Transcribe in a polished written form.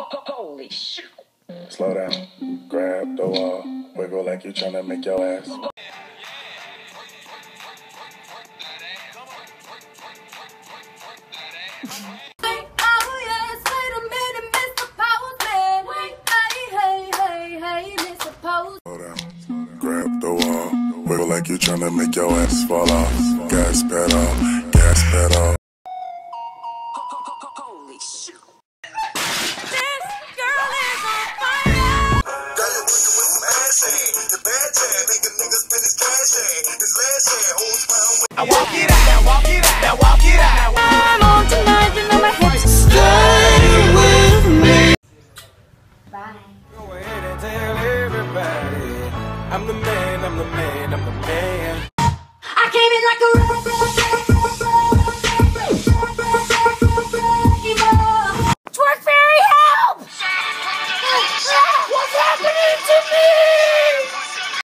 Holy shit. Slow down, grab the wall, wiggle like you tryna make your ass. Slow down, grab the wall, wiggle like you tryna make your ass fall off. Gas pedal, gas pedal.